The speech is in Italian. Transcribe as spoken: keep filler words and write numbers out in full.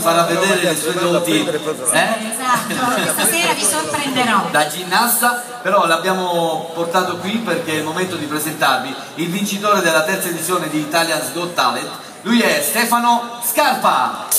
farà vedere le sue doti, eh? Esatto, stasera vi sorprenderò da ginnasta, però l'abbiamo portato qui perché è il momento di presentarvi il vincitore della terza edizione di Italia's Got Talent. Lui è Stefano Scarpa.